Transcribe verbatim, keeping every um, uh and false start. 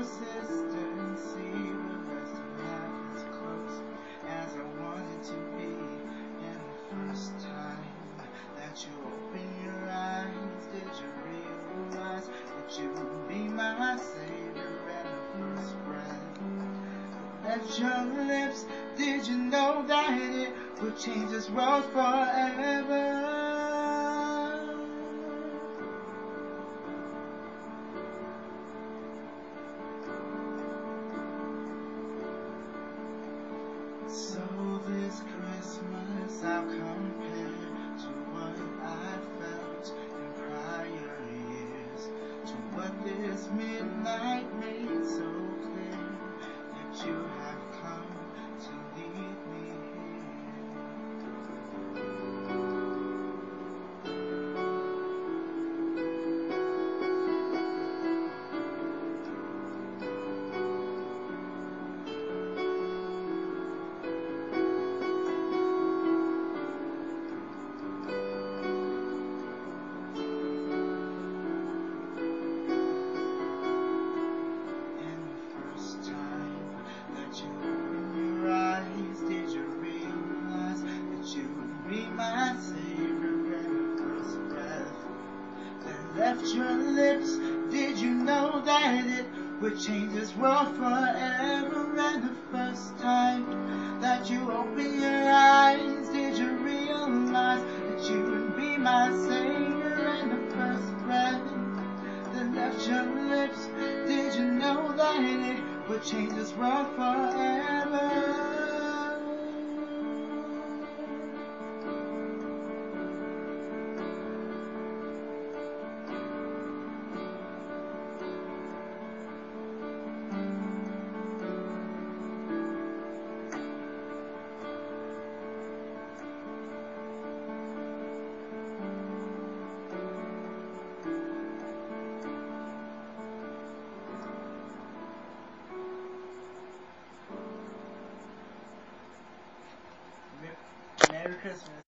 your sister and see the rest of life as close as I wanted to be. And the first time that you opened your eyes, did you realize that you would be my savior? And the first breath that left your lips, did you know that it would change this world forever? So this Christmas I'll compare to what I felt in prior years, to what this midnight made so clear, that you have come to lead me my savior. And the first breath that left your lips, did you know that it would change this world forever? And the first time that you opened your eyes, did you realize that you would be my savior? And the first breath that left your lips, did you know that it would change this world forever? Merry Christmas.